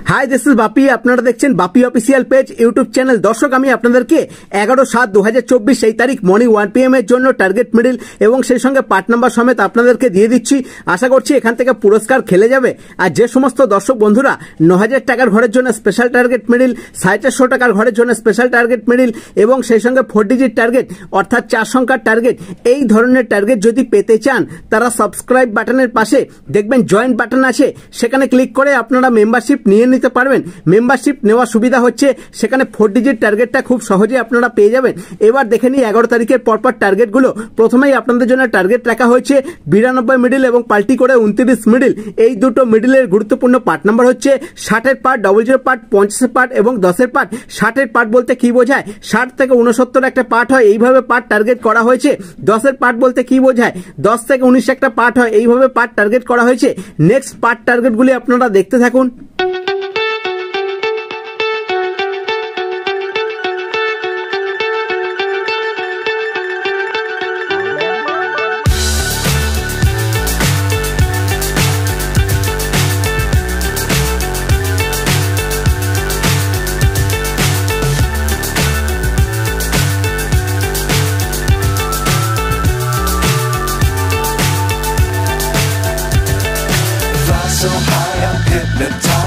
Hi this is Bapi, আপনারা দেখছেন Bapi official page YouTube channel. দর্শক, আমি আপনাদেরকে 11/7/2024 এই তারিখ মর্নিং 1 PM এর জন্য টার্গেট মিডিল এবং সেই সঙ্গে পার্ট নাম্বার সমেত আপনাদেরকে দিয়ে দিচ্ছি। আশা করছি এখান থেকে পুরস্কার খেলে যাবে। আর যে সমস্ত দর্শক বন্ধুরা 9,000 টাকার ঘরের জন্য স্পেশাল টার্গেট মিডিল, 450 টাকার ঘরের জন্য স্পেশাল টার্গেট মিডিল এবং সেই সঙ্গে 4 ডিজিট টার্গেট অর্থাৎ 4 সংখ্যার টার্গেট, এই ধরনের টার্গেট যদি পেতে চান তারা সাবস্ক্রাইব বাটনের পাশে দেখবেন জয়েন্ট বাটন আছে, সেখানে ক্লিক করে আপনারা মেম্বারশিপ নিয়ে নিতে পারবেন। মেম্বারশিপ নেওয়ার সুবিধা হচ্ছে সেখানে 4 ডিজিট টার্গেটটা খুব সহজে আপনারা পেয়ে যাবেন। এবার দেখে নিই 11 তারিখের পরপর টার্গেটগুলো। প্রথমেই আপনাদের জন্য টার্গেট রাখা হয়েছে 92 মিডিল এবং পাল্টি করে 29 মিডিল। এই দুটো মিডিলের গুরুত্বপূর্ণ পার্ট নাম্বার হচ্ছে 60-এর পার্ট, 00 পার্ট, 50-এর পার্ট এবং 10-এর পার্ট। 60-এর পার্ট বলতে কি বোঝায়? 60 থেকে 69 একটা পার্ট হয়, এইভাবে পার্ট টার্গেট করা হয়েছে। 10-এর পার্ট বলতে কি বোঝায়? 10 থেকে 19 একটা পার্ট হয়, এইভাবে পার্ট টার্গেট করা হয়েছে। নেক্সট পার্ট টার্গেটগুলি আপনারা দেখতে থাকুন। So high, I'm hypnotized.